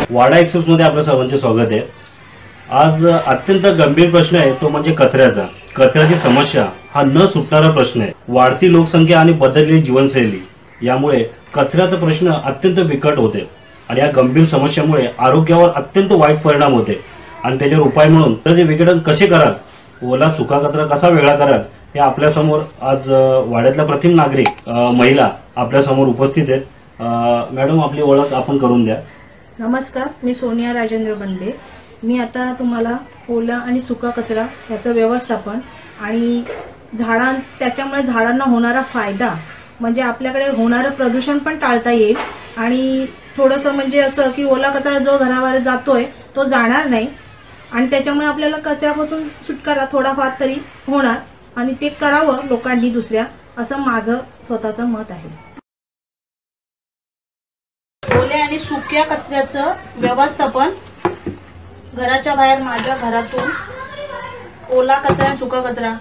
वाडा express मध्ये आपल्या सर्वांचे स्वागत आहे। आज अत्यंत गंभीर प्रश्न आहे तो म्हणजे कचऱ्याची समस्या हा न सुटणारा प्रश्न आहे। वाढती लोकसंख्या आणि बदललेली जीवनशैली यामुळे कचऱ्याचा प्रश्न अत्यंत बिकट होते आणि या गंभीर समस्येमुळे आरोग्यावर अत्यंत वाईट परिणाम होते आणि त्याच्यावर उपाय म्हणून त्याचे विघटन कसे कराल, ओला सुका कचरा कसा वेगळा कराल हे आपल्या समोर आज वाड्यातला प्रथम नागरिक महिला आपल्या समोर उपस्थित आहेत। मॅडम आपली ओळख आपण करून द्या। नमस्कार, मी सोनिया राजेंद्र बंडे। मी आता तुम्हाला ओला आणि सुका कचरा याचं व्यवस्थापन आणि त्याच्यामुळे झाडांना होणारा फायदा म्हणजे आपल्याकडे होणारं प्रदूषण पण टाळता येईल आणि थोडंसं म्हणजे असं की ओला कचरा जो घराबाहेर जातोय तो जाणार नाही आणि त्याच्यामुळे आपल्याला कचऱ्यापासून सुटकारा थोडाफार तरी होणार आणि ते करावं लोकांनी दुसऱ्या, असं माझं स्वतःचं मत आहे। ओल्या आणि सुक्या कचऱ्याचं व्यवस्थापन घराच्या बाहेर माझ्या घरातून ओला कचरा आणि सुका कचरा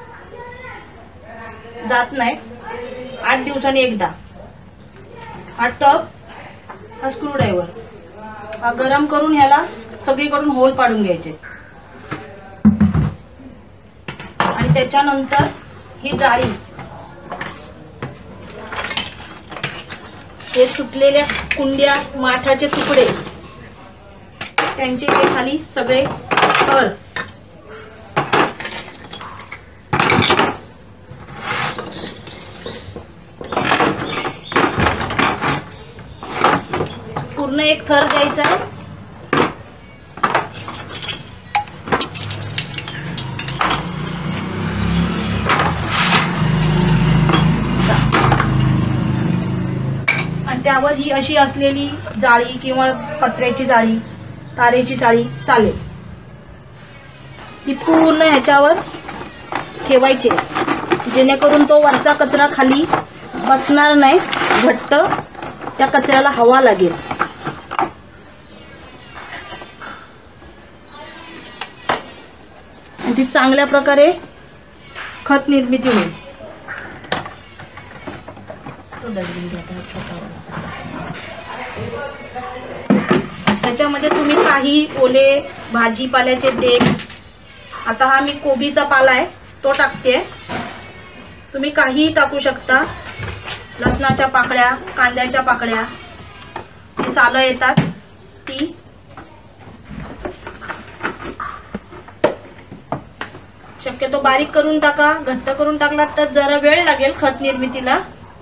जात नाही। 8 दिवसांनी एकदा हा टब, हा स्क्रूड्रायव्हर हा गरम करून ह्याला सगळीकडून होल पाडून घ्यायचे आणि त्याच्यानंतर ही जाळी, हे सुटलेल्या कुंड्या, माठाचे तुकडे, त्यांचे हे खाली सगळे थर पूर्ण एक थर द्यायचा आणि त्यावर ही अशी असलेली जाळी किंवा पत्र्याची जाळी, तारेची जाळी चालेल, ही पूर्ण ह्याच्यावर ठेवायची जेणेकरून तो वरचा कचरा खाली बसणार नाही, घट्ट त्या कचऱ्याला हवा लागेल। आणि ती चांगल्या प्रकारे खत निर्मिती होईल। त्याच्यामध्ये तुम्ही काही ओले भाजीपाल्याचे देठ, आता हा मी कोबीचा पाला आहे तो टाकते, तुम्ही काहीही टाकू शकता, लसणाच्या पाकळ्या, कांद्याच्या पाकळ्या, ती सालं येतात ती, शक्यतो बारीक करून टाका, घट्ट करून टाकला तर जरा वेळ लागेल खत निर्मितीला।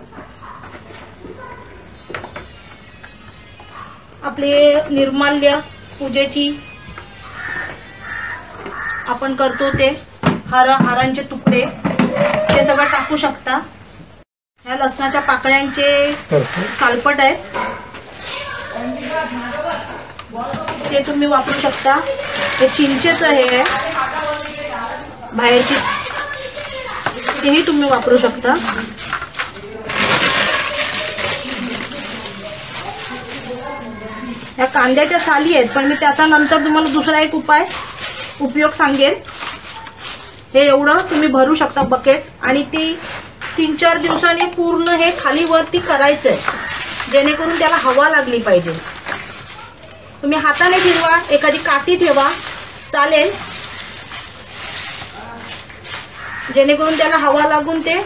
आपले निर्माल्य पूजेची आपण करतो ते हारांचे तुकडे ते सगळं टाकू शकता। ह्या लसणाच्या पाकळ्यांचे सालपट आहेत ते तुम्ही वापरू शकता। हे चिंचेचं हे बाहेरची तेही तुम्ही वापरू शकता। ह्या कांद्याच्या साली आहेत पण मी त्याचा नंतर तुम्हाला दुसरा एक उपयोग सांगेन। हे एवढं तुम्ही भरू शकता बकेट आणि ती 3-4 दिवसांनी पूर्ण हे खाली वरती करायचंय जेणेकरून त्याला हवा लागली पाहिजे। तुम्ही हाताने फिरवा, एखादी काठी ठेवा चालेल, जेणेकरून त्याला हवा लागून ते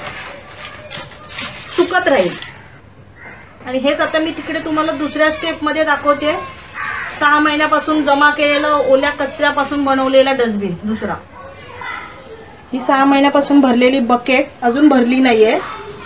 सुकत राहील। आणि हेच आता मी तिकडे तुम्हाला दुसऱ्या स्टेप मध्ये दाखवते। 6 महिन्यापासून जमा केलेलं ओल्या कचऱ्यापासून बनवलेला डस्टबिन दुसरा, ही 6 महिन्यापासून भरलेली बकेट अजून भरली नाहीये,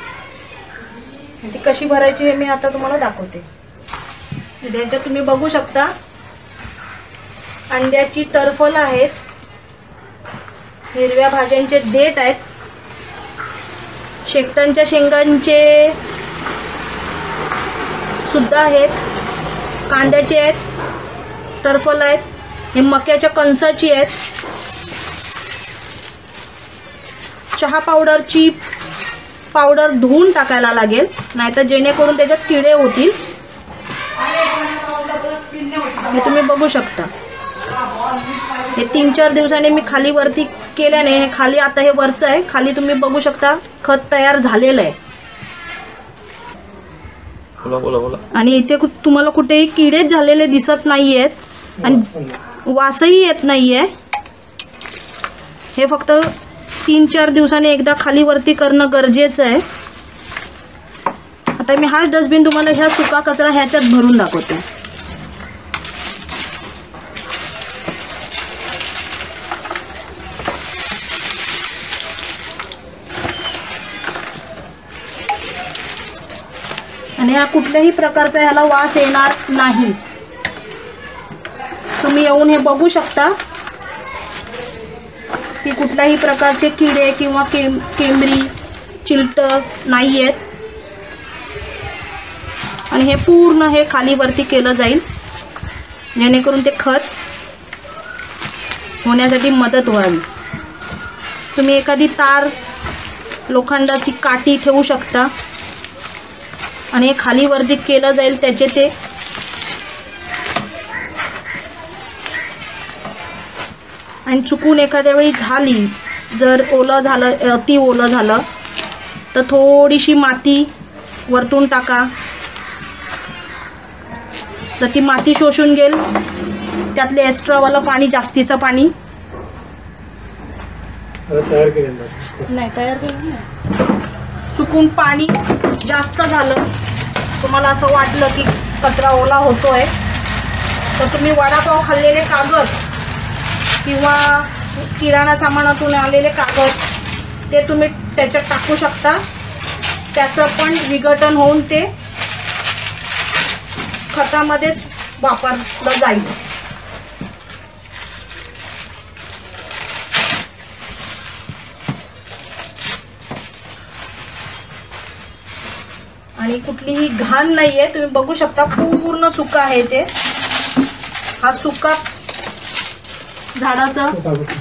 ती कशी भरायची हे मी आता तुम्हाला दाखवते। त्याच्यात तुम्ही बघू शकता अंड्याची टरफल आहेत, हिरव्या भाज्यांचे देठ आहेत, शेकटांच्या शेंगांचे सुद्धा आहेत, कांद्याचे आहेत, टरफल आहेत, हे मक्याच्या कणसाची आहेत, चहा पावडरची पावडर धुवून टाकायला लागेल नाहीतर जेणेकरून त्याच्यात किडे होतील, हे तुम्ही बघू शकता। हे 3-4 दिवसांनी मी खाली वरती केल्याने हे खाली आता हे वरचं आहे, खाली तुम्ही बघू शकता खत तयार झालेलं आहे। आणि इथे तुम्हाला कुठेही किडे झालेले दिसत नाहीयेत आणि वासही येत नाहीये. हे फक्त 3-4 दिवसांनी एकदा खाली वरती करणं गरजेचं आहे. आता मी हाच डस्टबिन तुम्हाला ह्या सुका कचरा ह्याच्यात भरून दाखवते. आणि हा कुठल्याही प्रकारचा ह्याला वास येणार नाही. तुम्ही येऊन हे बघू शकता की कुठल्याही प्रकारचे किडे किंवा केंबरी चिलटक नाही आहेत. आणि हे पूर्ण हे खाली वरती केलं जाईल जेणेकरून ते खत होण्यासाठी मदत व्हावी. तुम्ही एखादी तार लोखंडाची काठी ठेवू शकता आणि हे खाली वरती केलं जाईल. त्याचे ते आणि चुकून एखाद्या वेळी झाली जर ओलं झालं अति ओलं झालं तर थोडीशी माती वरतून टाका. तर ती माती शोषून घेईल त्यातले एक्स्ट्रावालं पाणी जास्तीचं पाणी तयार केलेलं नाही तयार केलं नाही. चुकून पाणी जास्त झालं तुम्हाला असं वाटलं की कचरा ओला होतोय तर तुम्ही वडापाव खाल्लेले कागद किंवा किराणा सामानातून आलेले कागद ते तुम्ही त्याच्यात टाकू शकता. त्याचं पण विघटन होऊन ते खतामध्येच वापरलं जाईल. आणि कुठलीही घाण नाहीये. तुम्ही बघू शकता पूर्ण सुका आहे ते. हा सुका झाडाचं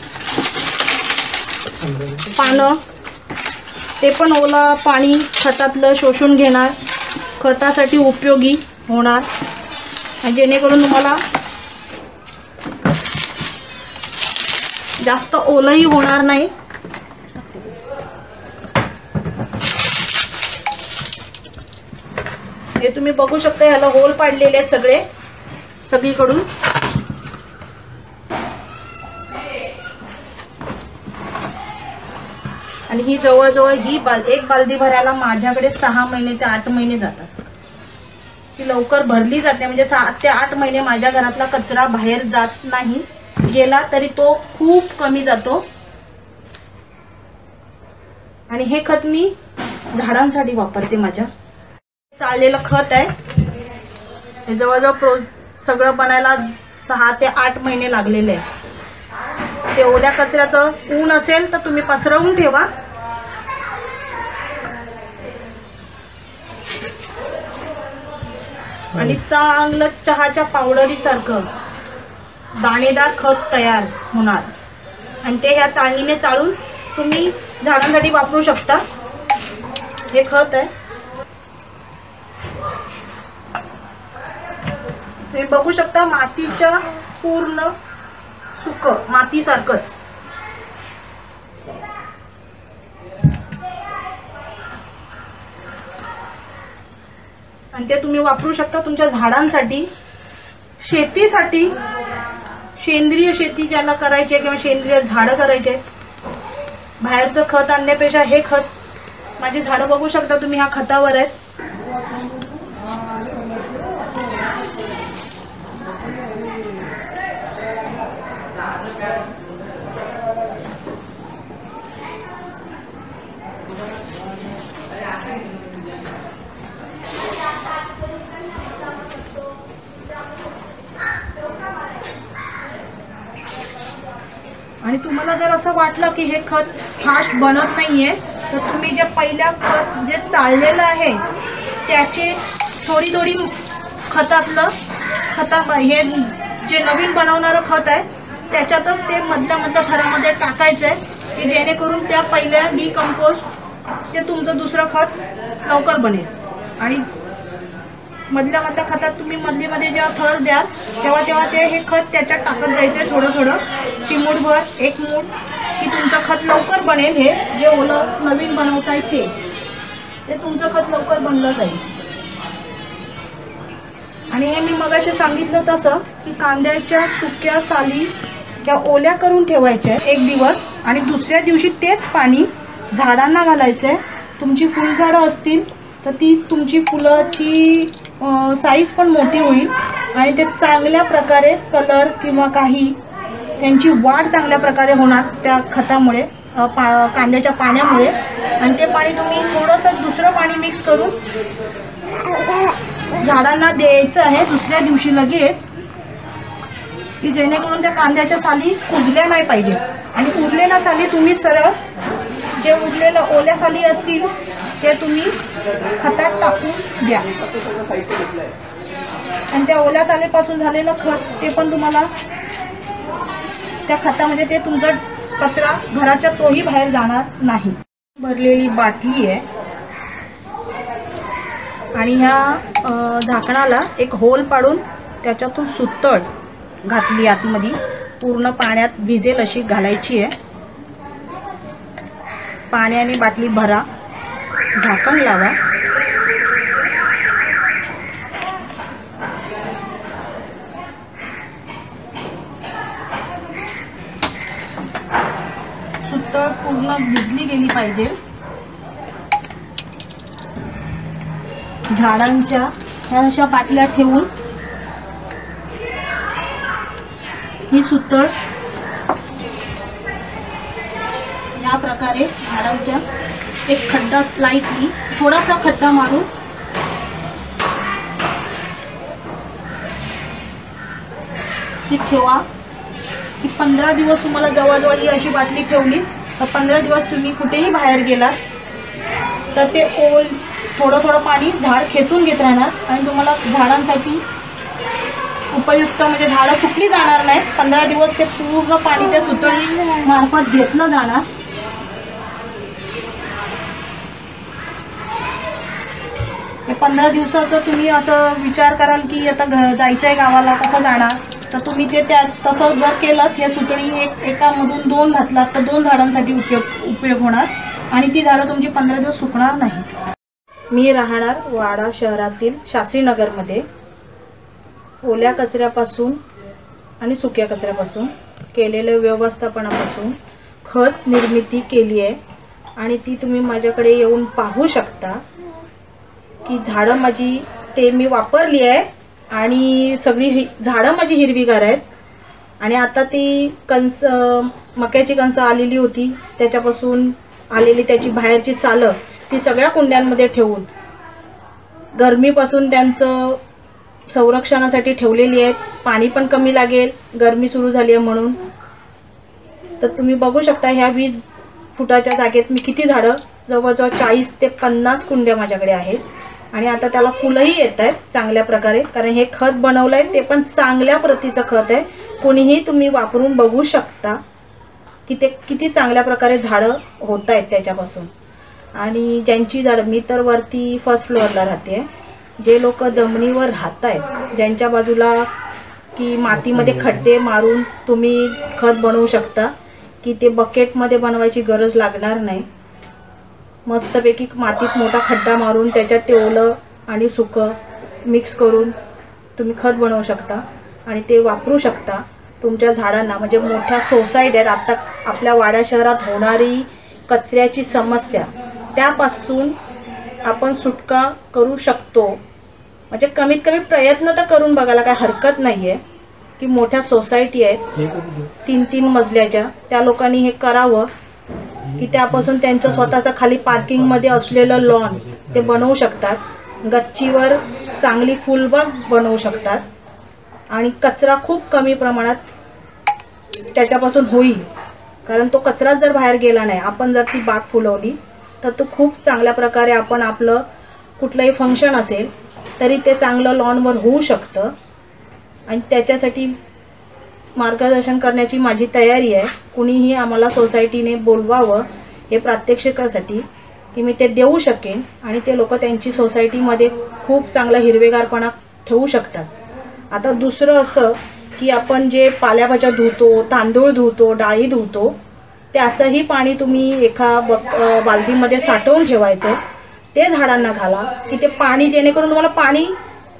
पानं ते पण ओला पाणी खतातलं शोषून घेणार खतासाठी उपयोगी होणार आणि जेणेकरून तुम्हाला जास्त ओलही होणार नाही. हे तुम्ही बघू शकता ह्याला होल पाडलेले आहेत सगळीकडून. आणि ही जवळजवळ ही एक बालदी भरायला माझ्याकडे 6 महिने ते 8 महिने जातात. ती लवकर भरली जाते म्हणजे 7 ते 8 महिने माझ्या घरातला कचरा बाहेर जात नाही. गेला तरी तो खूप कमी जातो. आणि हे खत मी झाडांसाठी वापरते. माझ्या चाललेलं खत आहे. हे जवळजवळ सगळं बनायला 6 ते 8 महिने लागलेले आहे. ते ओल्या कचऱ्याचं ऊन असेल तर तुम्ही पसरवून ठेवा. आणि चांगलं चहाच्या पावडरी सारखं दाणेदार खत तयार होणार. आणि ते ह्या चाळणीने चाळून तुम्ही झाडांसाठी वापरू शकता. हे खत आहे. तुम्ही बघू शकता मातीच्या पूर्ण सुक मातीसारखंच. आणि ते तुम्ही वापरू शकता तुमच्या झाडांसाठी शेतीसाठी. सेंद्रिय शेती ज्याला करायची आहे किंवा सेंद्रिय झाडं करायचे बाहेरचं खत आणण्यापेक्षा हे खत माझी झाडं बघू शकता तुम्ही ह्या खतावर आहेत. आणि तुम्हाला जर असं वाटलं की हे खत फास्ट बनत नाहीये तर तुम्ही जे पहिल्या खत जे चाललेलं आहे त्याचे थोडी थोडी खतातलं हे जे नवीन बनवणारं खत आहे त्याच्यातच ते मधल्या थरामध्ये टाकायचं आहे की जेणेकरून त्या पहिल्या डिकम्पोस्ट ते तुमचं दुसरं खत लवकर बनेल. आणि मधल्या खतात तुम्ही मध्ये जेव्हा थर द्याल तेव्हा ते हे खत त्याच्यात टाकत जायचं थोडं थोडं चिमूटभर 1 मूठ की तुमचं खत लवकर बनेल. हे जे ओलं नवीन बनवताय ते तुमचं खत लवकर बनलं जाईल. आणि हे मी मगाशी सांगितलं तसं की कांद्याच्या सुक्या साली त्या ओल्या करून ठेवायच्या एक दिवस आणि दुसऱ्या दिवशी तेच पाणी झाडांना घालायचं आहे. तुमची फुलझाडं असतील तर ती तुमची फुलाची साईज पण मोठी होईल आणि ते चांगल्या प्रकारे कलर किंवा काही त्यांची वाढ चांगल्या प्रकारे होणार त्या खतामुळे, कांद्याच्या पाण्यामुळे. आणि ते पाणी तुम्ही थोडंसं दुसरं पाणी मिक्स करून झाडांना द्यायचं आहे दुसऱ्या दिवशी लगेच, की जेणेकरून त्या कांद्याच्या साली कुजल्या नाही पाहिजे. आणि उरलेल्या साली तुम्ही सरळ जे उरलेलं ओल्या साली असतील ते तुम्ही खतात टाकून द्या. आणि त्या ओल्या सालीपासून झालेलं खत ते पण तुम्हाला त्या खतामध्ये ते तुमचा कचरा घराच्या तोही बाहेर जाणार नाही. भरलेली बाटली आहे आणि ह्या झाकणाला एक होल पाडून त्याच्यातून सुतळ घातली आतमध्ये, पूर्ण पाण्यात भिजेल अशी घालायची आहे. पाण्याने बाटली भरा, झाकण लावा. सुतळ पूर्ण भिजली गेली पाहिजे. झाडांच्या ह्या अशा बाटल्या ठेवून ही सुतळ या प्रकारे झाडांच्या एक खड्डा लाईटली थोडासा खड्डा मारून ती ठेवा. की 15 दिवस तुम्हाला जवळजवळ ही अशी बाटली ठेवली तर 15 दिवस तुम्ही कुठेही बाहेर गेलात तर ते थोडं थोडं पाणी झाड खेचून घेत राहणार आणि तुम्हाला झाडांसाठी उपयुक्त, म्हणजे झाडं सुकली जाणार नाहीत. 15 दिवस ते पूर्ण पाणी त्या सुतळी मार्फत घेतलं जाणार. हे 15 दिवसाचं तुम्ही असं विचार कराल की आता जायचं आहे गावाला, कसं जाणार, तर तुम्ही ते तसं जर केलं, हे सुतळी एकामधून 2 घातलात तर 2 झाडांसाठी उपयोग होणार आणि ती झाडं तुमची 15 दिवस सुकणार नाहीत. मी राहणार वाडा शहरातील शास्त्रीनगरमध्ये. ओल्या कचऱ्यापासून आणि सुक्या कचऱ्यापासून केलेल्या व्यवस्थापनापासून खत निर्मिती केली आहे आणि ती तुम्ही माझ्याकडे येऊन पाहू शकता की झाडं माझी ते मी वापरली आहे आणि सगळी झाडं माझी हिरवीगार आहेत. आणि आता ती मक्याची कणसं आलेली होती त्याच्यापासून आलेली त्याची बाहेरची सालं ती सगळ्या कुंड्यांमध्ये ठेवून गरमीपासून त्यांचं संरक्षणासाठी ठेवलेली आहेत. पाणी पण कमी लागेल, गरमी सुरू झाली आहे म्हणून. तर तुम्ही बघू शकता ह्या 20 फुटाच्या जागेत मी किती झाडं, जवळजवळ 40 ते 50 कुंड्या माझ्याकडे आहेत. आणि आता त्याला फुलंही येत आहेत चांगल्या प्रकारे, कारण हे खत बनवलं आहे ते पण चांगल्या प्रतीचं खत आहे. कोणीही तुम्ही वापरून बघू शकता की ते किती चांगल्या प्रकारे झाडं होत आहेत त्याच्यापासून. आणि ज्यांची झाडं, मी तर वरती फर्स्ट फ्लोअरला राहते, जे लोक जमिनीवर राहत आहेत ज्यांच्या बाजूला की मातीमध्ये खड्डे मारून तुम्ही खत बनवू शकता, की ते बकेटमध्ये बनवायची गरज लागणार नाही. मस्तपैकी मातीत मोठा खड्डा मारून त्याच्यात ते ओलं आणि सुकं मिक्स करून तुम्ही खत बनवू शकता आणि ते वापरू शकता तुमच्या झाडांना. म्हणजे मोठ्या सोसायटी आहेत, आता आपल्या वाड्या शहरात होणारी कचऱ्याची समस्या त्यापासून आपण सुटका करू शकतो. म्हणजे कमीत कमी प्रयत्न तर करून बघायला काय हरकत नाही आहे. की मोठ्या सोसायटी आहेत 3-3 मजल्याच्या, त्या लोकांनी हे करावं की त्यापासून त्यांचं स्वतःचं खाली पार्किंगमध्ये असलेलं लॉन ते बनवू शकतात, गच्चीवर चांगली फुलबाग बनवू शकतात आणि कचरा खूप कमी प्रमाणात त्याच्यापासून होईल. कारण तो कचरा जर बाहेर गेला नाही, आपण जर ती बाग फुलवली तर तो खूप चांगल्या प्रकारे आपण आपलं कुठलंही फंक्शन असेल तरी ते चांगलं लॉनवर होऊ शकतं. आणि त्याच्यासाठी मार्गदर्शन करण्याची माझी तयारी आहे. कुणीही आम्हाला सोसायटीने बोलवावं हे प्रात्यक्षिकासाठी की मी ते देऊ शकेन आणि ते लोक त्यांची सोसायटीमध्ये खूप चांगला हिरवेगारपणा ठेवू शकतात. आता दुसरं असं की आपण जे पालेभाज्या धुतो, तांदूळ धुतो, डाळी धुतो, त्याचंही पाणी तुम्ही एका बालदीमध्ये साठवून ठेवायचं, ते झाडांना घाला की ते पाणी जेणेकरून तुम्हाला पाणी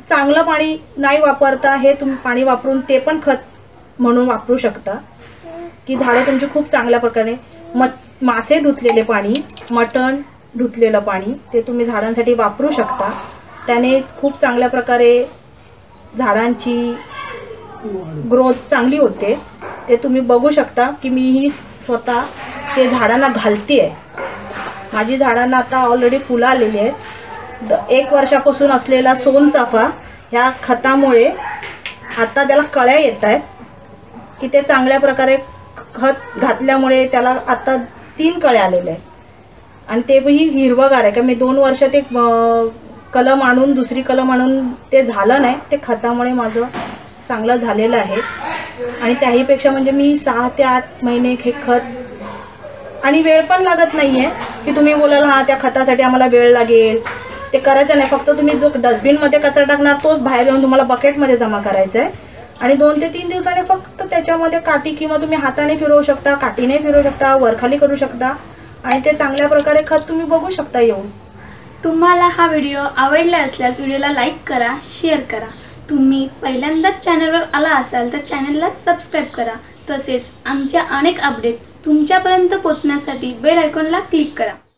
चांगलं पाणी नाही वापरता हे तुम्ही पाणी वापरून ते पण खत म्हणून वापरू शकता, की झाडं तुमची खूप चांगल्या प्रकारे मासे धुतलेले पाणी, मटण धुतलेलं पाणी ते तुम्ही झाडांसाठी वापरू शकता. त्याने खूप चांगल्या प्रकारे झाडांची ग्रोथ चांगली होते. ते तुम्ही बघू शकता की मीही स्वतः ते झाडांना घालते आहे. माझी झाडांना आता ऑलरेडी फुलं आलेली आहेत. 1 वर्षापासून असलेला सोनचाफा ह्या खतामुळे आता त्याला कळ्या येत आहेत, की ते चांगल्या प्रकारे खत घातल्यामुळे त्याला आता 3 कळ्या आलेल्या आहेत. आणि ते ही हिरवगार आहे. का मी 2 वर्ष ते कलम आणून दुसरी कलम आणून ते झालं नाही, ते खतामुळे माझं चांगलं झालेलं आहे. आणि त्याहीपेक्षा म्हणजे मी 6 ते 8 महिने हे खत आणि वेळ पण लागत नाही आहे की तुम्ही बोलाल हां त्या खतासाठी आम्हाला वेळ लागेल, ते करायचं नाही. फक्त तुम्ही जो डस्टबिनमध्ये कचरा टाकणार तोच बाहेर येऊन तुम्हाला बकेटमध्ये जमा करायचा आहे. आणि 2 ते 3 दिवसांनी फक्त त्याच्यामध्ये काठी किंवा तुम्ही हाताने फिरवू शकता, काठीने फिरवू शकता, वरखाली करू शकता आणि ते चांगल्या प्रकारे खत तुम्ही बघू शकता येऊन. तुम्हाला हा व्हिडिओ आवडला असल्यास व्हिडिओला लाईक करा, शेअर करा. तुम्ही पहिल्यांदाच चॅनलवर आला असाल तर चॅनलला सबस्क्राईब करा. तसेच आमच्या अनेक अपडेट तुमच्यापर्यंत पोहोचण्यासाठी बेल आयकॉनला क्लिक करा.